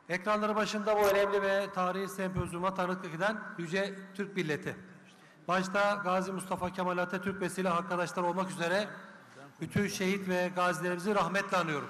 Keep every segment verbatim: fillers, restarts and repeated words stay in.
Ekranları başında bu önemli ve tarihi sempozyuma tanıklık eden Yüce Türk Milleti. Başta Gazi Mustafa Kemal Atatürk ve silah arkadaşlar olmak üzere bütün şehit ve gazilerimizi rahmetle anıyorum.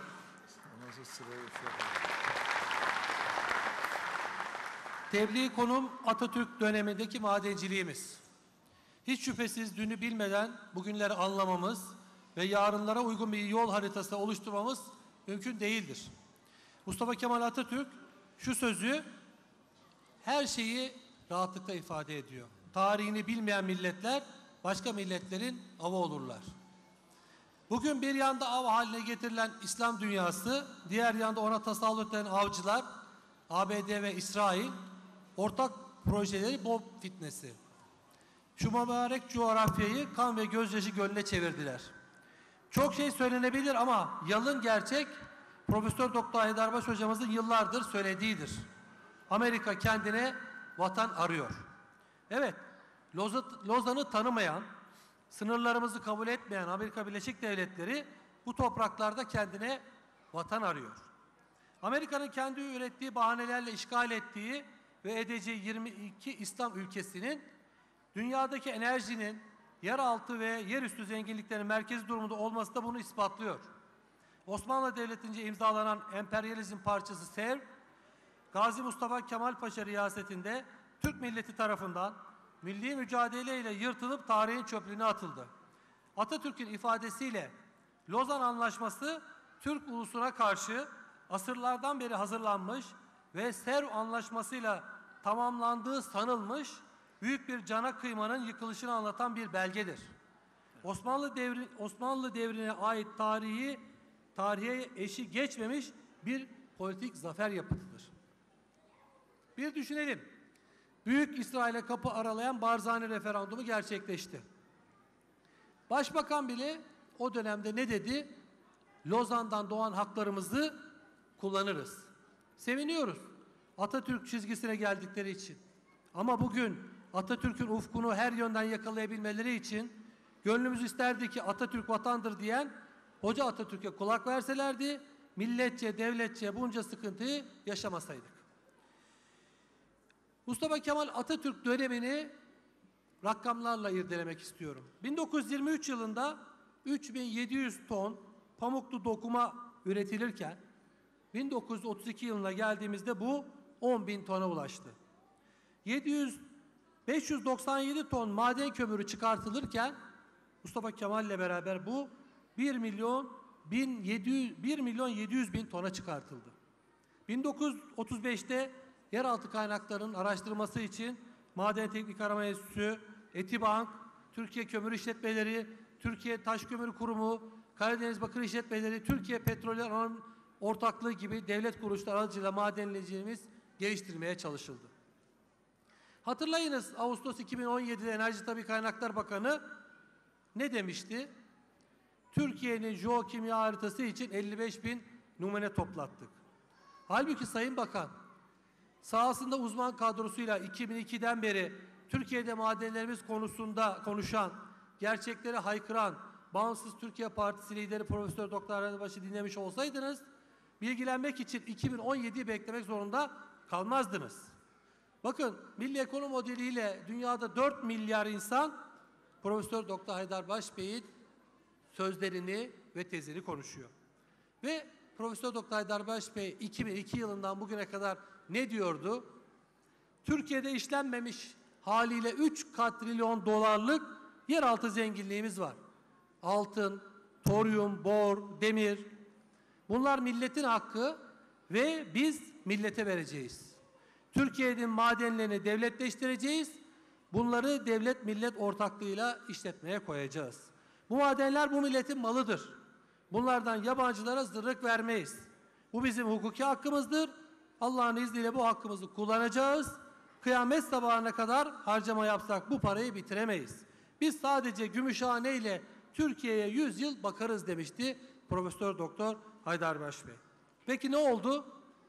Tebliğ konum Atatürk dönemindeki madenciliğimiz. Hiç şüphesiz dünü bilmeden bugünleri anlamamız ve yarınlara uygun bir yol haritası oluşturmamız mümkün değildir. Mustafa Kemal Atatürk şu sözü her şeyi rahatlıkla ifade ediyor. Tarihini bilmeyen milletler başka milletlerin avı olurlar. Bugün bir yanda av haline getirilen İslam dünyası, diğer yanda ona tasallut eden avcılar, A B D ve İsrail, ortak projeleri bomb fitnesi. Şu mübarek coğrafyayı kan ve gözyaşı gölüne çevirdiler. Çok şey söylenebilir ama yalın gerçek Profesör Doktor Haydarbaş hocamızın yıllardır söylediğidir. Amerika kendine vatan arıyor. Evet, Lozan'ı tanımayan, sınırlarımızı kabul etmeyen Amerika Birleşik Devletleri bu topraklarda kendine vatan arıyor. Amerika'nın kendi ürettiği bahanelerle işgal ettiği ve edeceği yirmi iki İslam ülkesinin dünyadaki enerjinin yeraltı ve yerüstü zenginliklerinin merkezi durumunda olması da bunu ispatlıyor. Osmanlı Devleti'nce imzalanan emperyalizm parçası Sevr, Gazi Mustafa Kemal Paşa riyasetinde Türk milleti tarafından milli mücadeleyle yırtılıp tarihin çöplüğüne atıldı. Atatürk'ün ifadesiyle Lozan Anlaşması Türk ulusuna karşı asırlardan beri hazırlanmış ve Sevr Anlaşması'yla tamamlandığı sanılmış büyük bir cana kıymanın yıkılışını anlatan bir belgedir. Osmanlı devri, Osmanlı devrine ait tarihi tarihe eşi geçmemiş bir politik zafer yapıtıdır. Bir düşünelim. Büyük İsrail'e kapı aralayan Barzani referandumu gerçekleşti. Başbakan bile o dönemde ne dedi? Lozan'dan doğan haklarımızı kullanırız. Seviniyoruz Atatürk çizgisine geldikleri için. Ama bugün Atatürk'ün ufkunu her yönden yakalayabilmeleri için gönlümüz isterdi ki Atatürk vatandır diyen Hoca Atatürk'e kulak verselerdi, milletçe, devletçe bunca sıkıntıyı yaşamasaydık. Mustafa Kemal Atatürk dönemini rakamlarla irdelemek istiyorum. bin dokuz yüz yirmi üç yılında üç bin yedi yüz ton pamuklu dokuma üretilirken bin dokuz yüz otuz iki yılına geldiğimizde bu on bin tona ulaştı. beş yüz doksan yedi ton maden kömürü çıkartılırken Mustafa Kemal ile beraber bu bir milyon yedi yüz bin tona çıkartıldı. bin dokuz yüz otuz beşte yeraltı kaynaklarının araştırılması için Maden Teknik Arama Enstitüsü, Etibank, Türkiye Kömür İşletmeleri, Türkiye Taş Kömürü Kurumu, Karadeniz Bakır İşletmeleri, Türkiye Petroller Anonim Ortaklığı gibi devlet kuruluşları aracılığıyla madenciliğimiz geliştirmeye çalışıldı. Hatırlayınız, Ağustos iki bin on yedi'de Enerji Tabii Kaynaklar Bakanı ne demişti? Türkiye'nin jeokimya haritası için elli beş bin numune toplattık. Halbuki Sayın Bakan, sahasında uzman kadrosuyla iki bin iki'den beri Türkiye'de madenlerimiz konusunda konuşan, gerçekleri haykıran Bağımsız Türkiye Partisi lideri Profesör Doktor Haydarbaş'ı dinlemiş olsaydınız, bilgilenmek için iki bin on yedi'yi beklemek zorunda kalmazdınız. Bakın, milli ekonomi modeliyle dünyada dört milyar insan Profesör Doktor Haydarbaş Bey'in sözlerini ve tezini konuşuyor. Ve Profesör Doktor Haydarbaş Bey iki bin iki yılından bugüne kadar ne diyordu? Türkiye'de işlenmemiş haliyle üç katrilyon dolarlık yeraltı zenginliğimiz var. Altın, toryum, bor, demir. Bunlar milletin hakkı ve biz millete vereceğiz. Türkiye'nin madenlerini devletleştireceğiz. Bunları devlet millet ortaklığıyla işletmeye koyacağız. Bu madenler bu milletin malıdır. Bunlardan yabancılara zırnık vermeyiz. Bu bizim hukuki hakkımızdır. Allah'ın izniyle bu hakkımızı kullanacağız. Kıyamet sabahına kadar harcama yapsak bu parayı bitiremeyiz. Biz sadece Gümüşhane ile Türkiye'ye yüz yıl bakarız demişti Profesör Doktor Haydarbaş Bey. Peki ne oldu?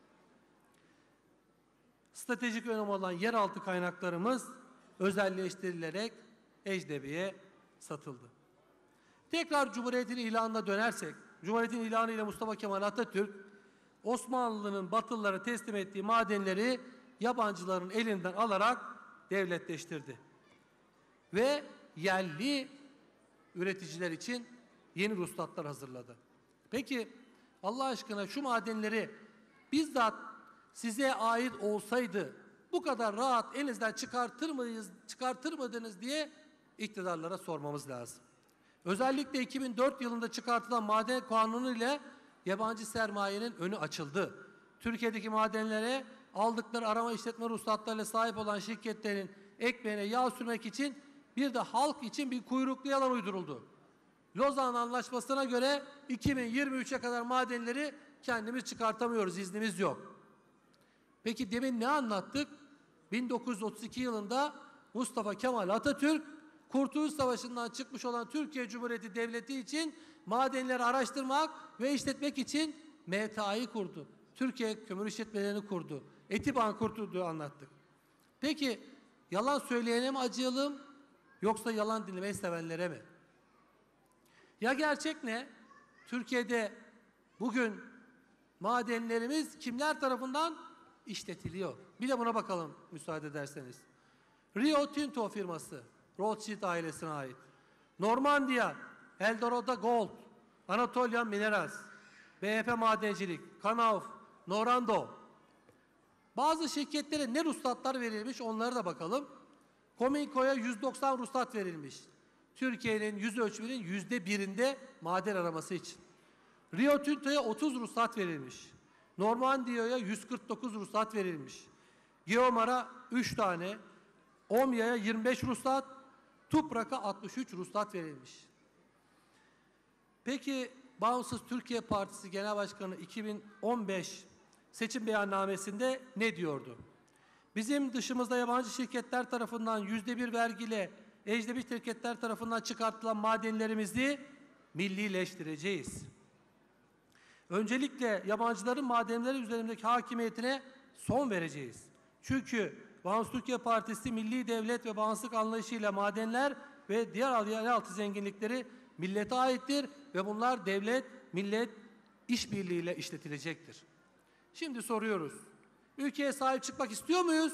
Stratejik önemi olan yeraltı kaynaklarımız özelleştirilerek ecnebiye satıldı. Tekrar Cumhuriyet'in ilanına dönersek, Cumhuriyet'in ilanı ile Mustafa Kemal Atatürk Osmanlı'nın Batılılara teslim ettiği madenleri yabancıların elinden alarak devletleştirdi. Ve yerli üreticiler için yeni ruhsatlar hazırladı. Peki Allah aşkına şu madenleri bizzat size ait olsaydı bu kadar rahat elinizden çıkartır mıyız, çıkartır mıydınız diye iktidarlara sormamız lazım. Özellikle iki bin dört yılında çıkartılan maden kanunu ile yabancı sermayenin önü açıldı. Türkiye'deki madenlere aldıkları arama işletme ruhsatlarıyla sahip olan şirketlerin ekmeğine yağ sürmek için bir de halk için bir kuyruklu yalan uyduruldu. Lozan Anlaşması'na göre iki bin yirmi üçe kadar madenleri kendimiz çıkartamıyoruz, iznimiz yok. Peki demin ne anlattık? bin dokuz yüz otuz iki yılında Mustafa Kemal Atatürk, Kurtuluş Savaşı'ndan çıkmış olan Türkiye Cumhuriyeti Devleti için madenleri araştırmak ve işletmek için M T A'yı kurdu. Türkiye Kömür İşletmelerini kurdu. Etiban kurtulduğu anlattık. Peki yalan söyleyene mi acıyalım yoksa yalan dinlemeyi sevenlere mi? Ya gerçek ne? Türkiye'de bugün madenlerimiz kimler tarafından işletiliyor? Bir de buna bakalım müsaade ederseniz. Rio Tinto firması, Rothschild ailesine ait. Normandiya, Eldorado Gold, Anatolian Minerals, B H P Madencilik, Kanauf, Norando. Bazı şirketlere ne ruhsatlar verilmiş onlara da bakalım. Cominco'ya yüz doksan ruhsat verilmiş. Türkiye'nin yüz ölçümünün yüzde birinde maden araması için. Rio Tinto'ya otuz ruhsat verilmiş. Normandiya'ya yüz kırk dokuz ruhsat verilmiş. Geomar'a üç tane, Omya'ya yirmi beş ruhsat, Tuprak'a altmış üç ruhsat verilmiş. Peki Bağımsız Türkiye Partisi Genel Başkanı iki bin on beş seçim beyannamesinde ne diyordu? Bizim dışımızda yabancı şirketler tarafından yüzde bir vergiyle ecnebi şirketler tarafından çıkartılan madenlerimizi millileştireceğiz. Öncelikle yabancıların madenleri üzerindeki hakimiyetine son vereceğiz. Çünkü Bağımsız Türkiye Partisi milli devlet ve bağımsızlık anlayışıyla madenler ve diğer yeraltı zenginlikleri millete aittir ve bunlar devlet, millet işbirliğiyle işletilecektir. Şimdi soruyoruz. Ülkeye sahip çıkmak istiyor muyuz?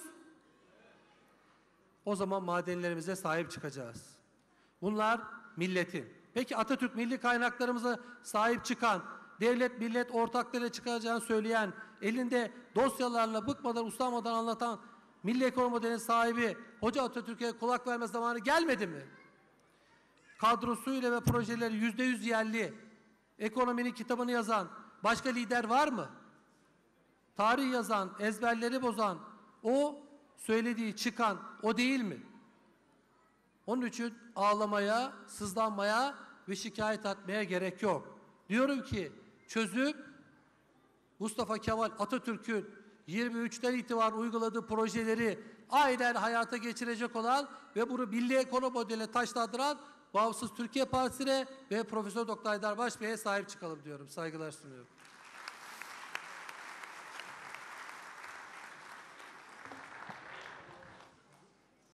O zaman madenlerimize sahip çıkacağız. Bunlar milletin. Peki Atatürk milli kaynaklarımıza sahip çıkan, devlet millet ortaklarıyla çıkacağını söyleyen, elinde dosyalarla bıkmadan usanmadan anlatan milli ekonomi modelinin sahibi Hoca Atatürk'e kulak verme zamanı gelmedi mi? Kadrosuyla ve projeleri yüzde yüz yerli, ekonominin kitabını yazan başka lider var mı? Tarih yazan, ezberleri bozan, o söylediği çıkan o değil mi? Onun için ağlamaya, sızlanmaya ve şikayet etmeye gerek yok. Diyorum ki çözüm Mustafa Kemal Atatürk'ün yirmi üçten itibaren uyguladığı projeleri aynen hayata geçirecek olan ve bunu milli ekonomi modeline taşlandıran Bağımsız Türkiye Partisi'ne ve Profesör Doktor Haydar Başbey'e sahip çıkalım diyorum. Saygılar sunuyorum.